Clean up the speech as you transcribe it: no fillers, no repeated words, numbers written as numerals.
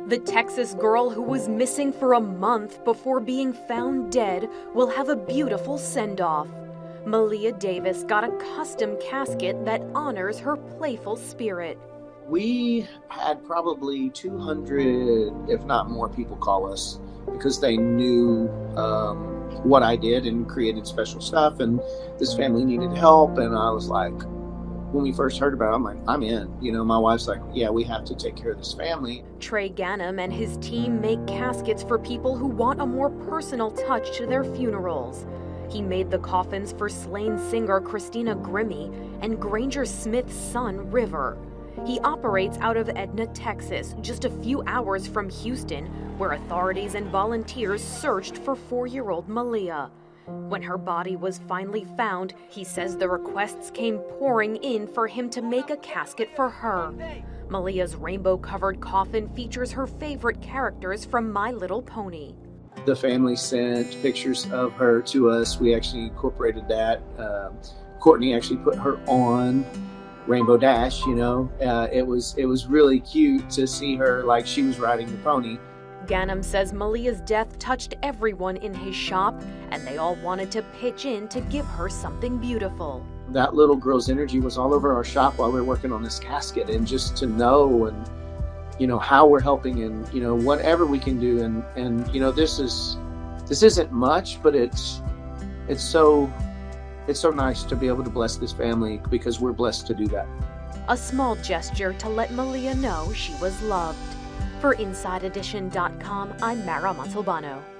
The Texas girl who was missing for a month before being found dead will have a beautiful send-off. Maleah Davis got a custom casket that honors her playful spirit. We had probably 200, if not more, people call us because they knew what I did and created special stuff, and this family needed help. And I was like, when we first heard about it, I'm like, I'm in. You know, my wife's like, yeah, we have to take care of this family. Trey Ganem and his team make caskets for people who want a more personal touch to their funerals. He made the coffins for slain singer Christina Grimmie and Granger Smith's son, River. He operates out of Edna, Texas, just a few hours from Houston, where authorities and volunteers searched for 4-year-old Maleah. When her body was finally found, he says the requests came pouring in for him to make a casket for her. Maleah's rainbow-covered coffin features her favorite characters from My Little Pony. The family sent pictures of her to us. We actually incorporated that. Courtney actually put her on Rainbow Dash, you know. It was really cute to see her like she was riding the pony. Ganem says Maleah's death touched everyone in his shop, and they all wanted to pitch in to give her something beautiful. That little girl's energy was all over our shop while we were working on this casket, and just to know and, you know, how we're helping and, you know, whatever we can do. And you know, this isn't much, but it's so nice to be able to bless this family because we're blessed to do that. A small gesture to let Maleah know she was loved. For InsideEdition.com, I'm Mara Montalbano.